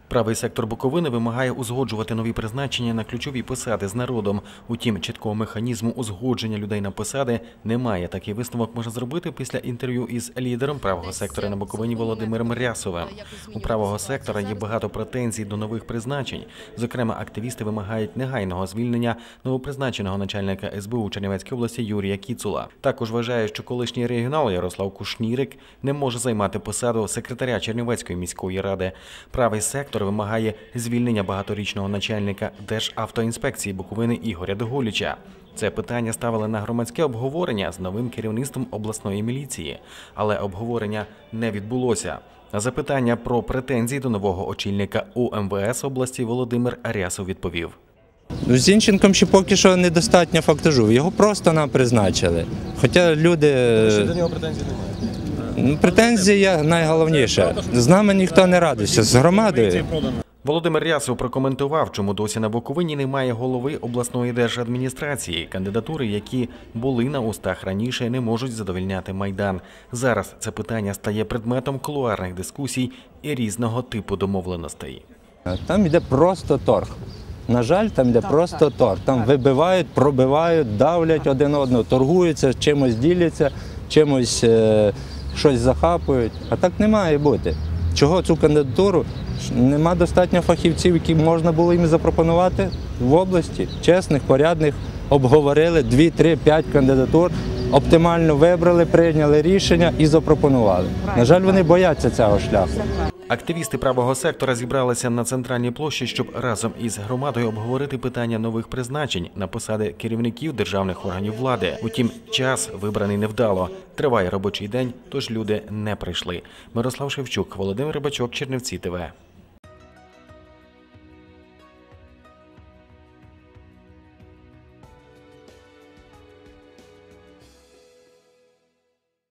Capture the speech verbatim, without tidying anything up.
Правий сектор Буковини вимагає узгоджувати нові призначення на ключові посади з народом. Утім, чіткого механізму узгодження людей на посади немає. Такий висновок можна зробити після інтерв'ю із лідером правого сектора на Буковині Володимиром Рясовим. У правого сектора є багато претензій до нових призначень. Зокрема, активісти вимагають негайного звільнення новопризначеного начальника ес бе у Чернівецькій області Юрія Кіцула. Також вважають, що колишній регіонал Ярослав Кушнірик не може займати посаду секретаря Чернівецької міської ради. Правий сектор вимагає звільнення багаторічного начальника Державтоінспекції Буковини Ігоря Догуліча. Це питання ставили на громадське обговорення з новим керівництвом обласної міліції, але обговорення не відбулося. На запитання про претензії до нового очільника у ем ве ес області Володимир Рясов відповів. З Зінченком ще поки що недостатньо фактажу, його просто нам призначили. Хоча люди… Ще до нього претензій немає? Претензія найголовніша. З нами ніхто не радився, з громадою. Володимир Рясов прокоментував, чому досі на Буковині немає голови обласної держадміністрації. Кандидатури, які були на устах раніше, не можуть задовольняти Майдан. Зараз це питання стає предметом кулуарних дискусій і різного типу домовленостей. Там йде просто торг. На жаль, там йде просто торг. Там вибивають, пробивають, давлять один одного, торгуються, чимось діляться, чимось е, щось захапують. А так не має бути. Чого цю кандидатуру? Нема достатньо фахівців, які можна було їм запропонувати в області. Чесних, порядних, обговорили дві, три, п'ять кандидатур, оптимально вибрали, прийняли рішення і запропонували. На жаль, вони бояться цього шляху. Активісти правого сектора зібралися на центральній площі, щоб разом із громадою обговорити питання нових призначень на посади керівників державних органів влади. Утім, час вибраний невдало. Триває робочий день, тож люди не прийшли. Мирослав Шевчук, Володимир Рибачок, Чернівці ТВ.